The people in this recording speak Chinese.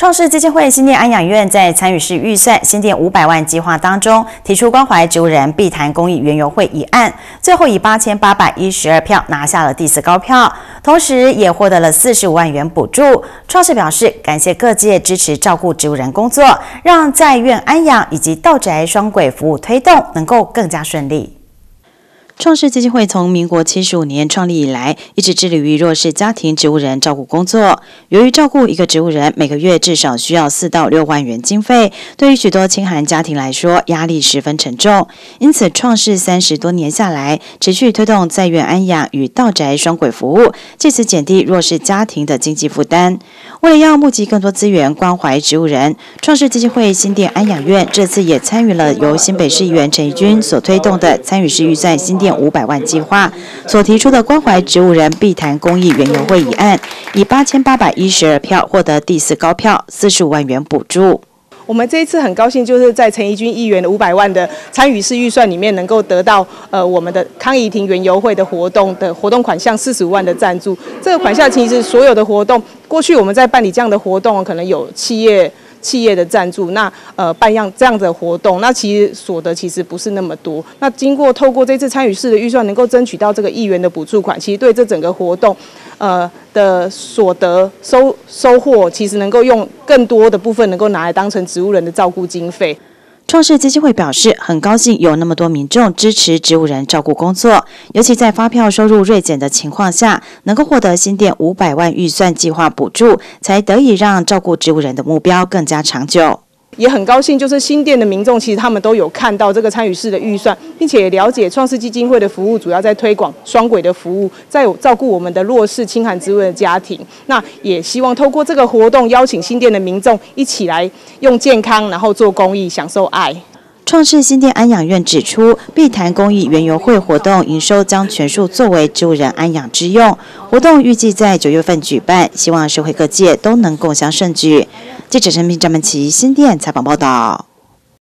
创世基金会新店安养院在参与式预算新店500万计划当中，提出关怀植物人碧潭公益园游会一案，最后以8812票拿下了第4高票，同时也获得了45万元补助。创世表示，感谢各界支持照顾植物人工作，让在院安养以及到宅双轨服务推动能够更加顺利。创世基金会从民国75年创立以来，一直致力于弱势家庭植物人照顾工作。由于照顾一个植物人每个月至少需要4到6万元经费，对于许多清寒家庭来说，压力十分沉重。因此，创世30多年下来，持续推动在院安养与到宅双轨服务，借此减低弱势家庭的经济负担。为了要募集更多资源关怀植物人，创世基金会新店安养院这次也参与了由新北市议员陈怡君所推动的参与式预算新店500万计划所提出的关怀植物人碧潭公益园游会一案，以8812票获得第4高票，45万元补助。 我们这一次很高兴，就是在陈怡君议员的500万的参与式预算里面，能够得到我们的康怡庭园游会的活动款项45万的赞助。这个款项其实所有的活动，过去我们在办理这样的活动，可能有企业的赞助，那办这样的活动，那其实所得其实不是那么多。那透过这次参与式的预算，能够争取到这个议员的补助款，其实对这整个活动的所得收获，其实能够用更多的部分能够拿来当成植物人的照顾经费。 创世基金会表示，很高兴有那么多民众支持植物人照顾工作，尤其在发票收入锐减的情况下，能够获得新店500万预算计划补助，才得以让照顾植物人的目标更加长久。 也很高兴，就是新店的民众，其实他们都有看到这个参与式的预算，并且也了解创世基金会的服务主要在推广双轨的服务，在照顾我们的弱势清寒植物的家庭。那也希望透过这个活动，邀请新店的民众一起来用健康，然后做公益，享受爱。 创世新店安养院指出，碧潭公益园游会活动营收将全数作为植物人安养之用。活动预计在9月份举办，希望社会各界都能共襄盛举。记者陈明、张文琪新店采访报道。